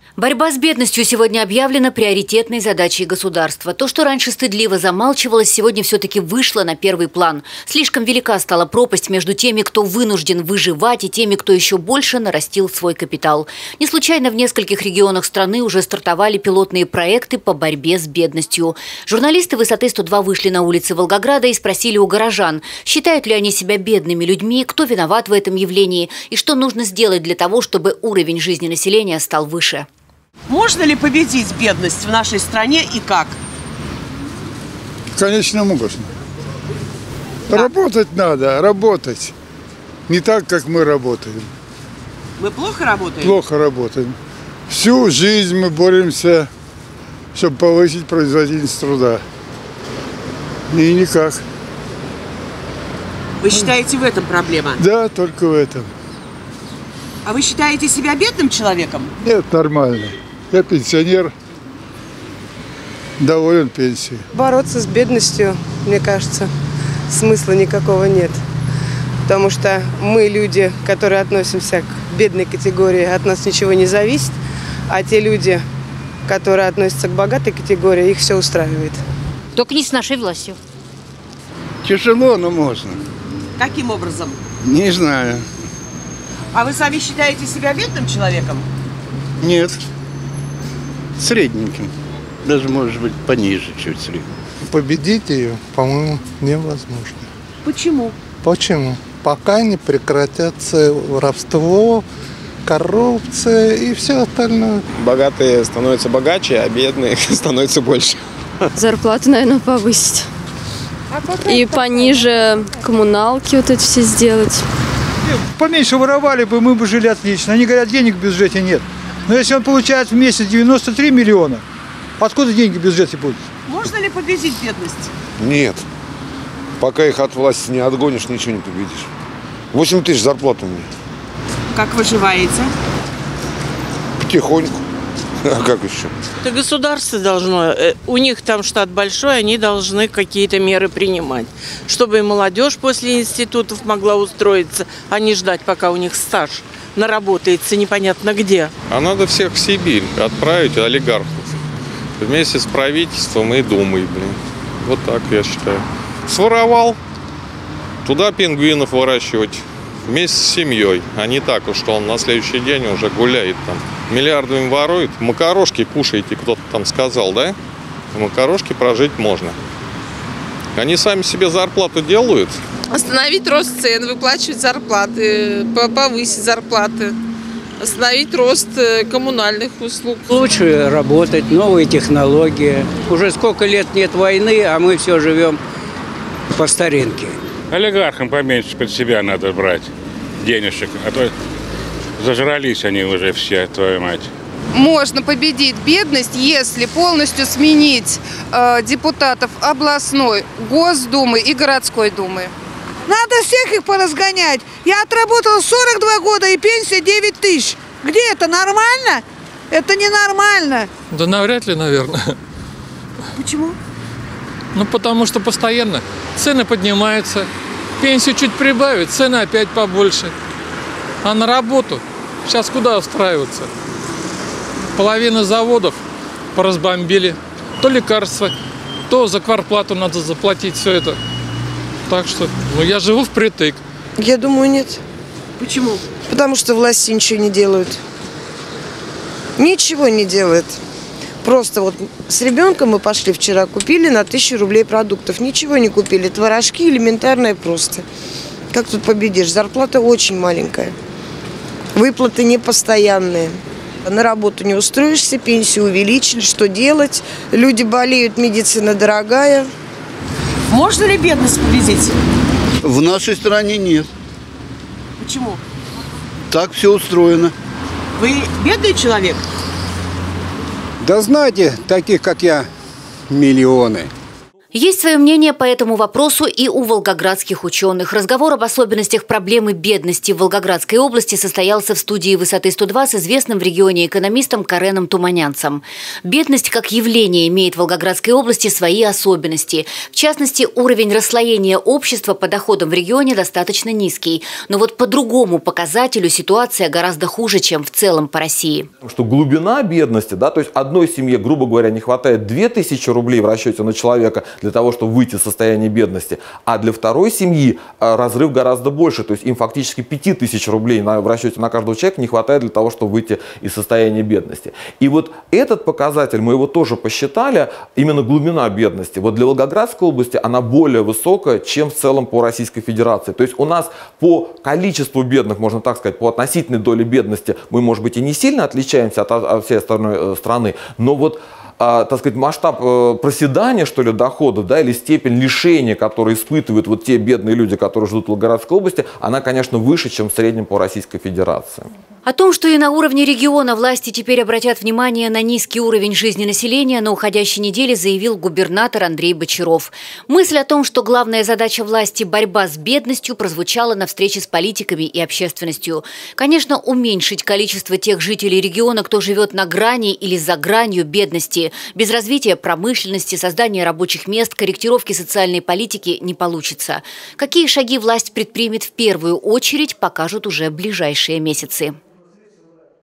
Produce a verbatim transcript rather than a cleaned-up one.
Борьба с бедностью сегодня объявлена приоритетной задачей государства. То, что раньше стыдливо замалчивалось, сегодня все-таки вышло на первый план. Слишком велика стала пропасть между теми, кто вынужден выживать, и теми, кто еще больше нарастил свой капитал. Не случайно в нескольких регионах страны уже стартовали пилотные проекты по борьбе с бедностью. Журналисты «Высоты сто два» вышли на улицы Волгограда и спросили у горожан, считают ли они себя бедными людьми, кто виноват в этом явлении и что нужно сделать для того, чтобы уровень жизни населения стал выше. Можно ли победить бедность в нашей стране и как? Конечно, можно. Как? Работать надо, работать. Не так, как мы работаем. Мы плохо работаем? Плохо работаем. Всю жизнь мы боремся, чтобы повысить производительность труда. И никак. Вы считаете, в этом проблема? Да, только в этом. А вы считаете себя бедным человеком? Нет, нормально. Я пенсионер, доволен пенсией. Бороться с бедностью, мне кажется, смысла никакого нет. Потому что мы, люди, которые относимся к бедной категории, от нас ничего не зависит. А те люди, которые относятся к богатой категории, их все устраивает. Только не с нашей властью. Тяжело, но можно. Каким образом? Не знаю. А вы сами считаете себя бедным человеком? Нет. Средненьким. Даже, может быть, пониже чуть средним. Победить ее, по-моему, невозможно. Почему? Почему? Пока не прекратятся воровство, коррупция и все остальное. Богатые становятся богаче, а бедные становятся больше. Зарплату, наверное, повысить. И пониже коммуналки вот эти все сделать. Поменьше воровали бы, мы бы жили отлично. Они говорят, денег в бюджете нет. Но если он получает в месяц девяносто три миллиона, откуда деньги в бюджете будут? Можно ли победить бедность? Нет. Пока их от власти не отгонишь, ничего не победишь. восемь тысяч зарплата у меня. Как выживаете? Потихоньку. А как еще? Это государство должно, у них там штат большой, они должны какие-то меры принимать, чтобы и молодежь после институтов могла устроиться, а не ждать, пока у них стаж наработается непонятно где. А надо всех в Сибирь отправить, олигархов, вместе с правительством и Думой, блин. Вот так я считаю. Своровал, туда пингвинов выращивать вместе с семьей, а не так, что он на следующий день уже гуляет там. Миллиардами ворует, макарошки кушаете, кто-то там сказал, да? Макарошки прожить можно. Они сами себе зарплату делают. Остановить рост цен, выплачивать зарплаты, повысить зарплаты, остановить рост коммунальных услуг. Лучше работать, новые технологии. Уже сколько лет нет войны, а мы все живем по старинке. Олигархам поменьше под себя надо брать денежек, а то зажрались они уже все, твою мать. Можно победить бедность, если полностью сменить э, депутатов областной, Госдумы и городской думы. Надо всех их поразгонять. Я отработала сорок два года и пенсия девять тысяч. Где это? Нормально? Это ненормально. Да навряд ли, наверное. Почему? Ну, потому что постоянно цены поднимаются, пенсию чуть прибавят, цены опять побольше. А на работу сейчас куда устраиваться? Половина заводов поразбомбили. То лекарства, то за квартплату надо заплатить все это. Так что, ну, я живу впритык. Я думаю, нет. Почему? Потому что власти ничего не делают. Ничего не делают. Просто вот с ребенком мы пошли вчера, купили на тысячу рублей продуктов. Ничего не купили. Творожки элементарные просто. Как тут победишь? Зарплата очень маленькая. Выплаты непостоянные. На работу не устроишься, пенсию увеличили. Что делать? Люди болеют, медицина дорогая. Можно ли бедность победить? В нашей стране нет. Почему? Так все устроено. Вы бедный человек? Да знаете, таких как я, миллионы. Есть свое мнение по этому вопросу и у волгоградских ученых. Разговор об особенностях проблемы бедности в Волгоградской области состоялся в студии «Высоты сто два» с известным в регионе экономистом Кареном Туманянцем. Бедность как явление имеет в Волгоградской области свои особенности. В частности, уровень расслоения общества по доходам в регионе достаточно низкий. Но вот по другому показателю ситуация гораздо хуже, чем в целом по России. Что глубина бедности, да, то есть одной семье, грубо говоря, не хватает две тысячи рублей в расчете на человека для того, чтобы выйти из состояния бедности, а для второй семьи разрыв гораздо больше, то есть им фактически пяти тысяч рублей на, в расчете на каждого человека не хватает для того, чтобы выйти из состояния бедности. И вот этот показатель, мы его тоже посчитали, именно глубина бедности, вот для Волгоградской области она более высокая, чем в целом по Российской Федерации. То есть у нас по количеству бедных, можно так сказать, по относительной доле бедности мы, может быть, и не сильно отличаемся от, от всей остальной страны, но вот А, так сказать, масштаб э, проседания, что ли, доходов, да, или степень лишения, которые испытывают вот те бедные люди, которые живут в Волгоградской области, она, конечно, выше, чем в среднем по Российской Федерации. О том, что и на уровне региона власти теперь обратят внимание на низкий уровень жизни населения, на уходящей неделе заявил губернатор Андрей Бочаров. Мысль о том, что главная задача власти – борьба с бедностью, прозвучала на встрече с политиками и общественностью. Конечно, уменьшить количество тех жителей региона, кто живет на грани или за гранью бедности, без развития промышленности, создания рабочих мест, корректировки социальной политики не получится. Какие шаги власть предпримет в первую очередь, покажут уже ближайшие месяцы.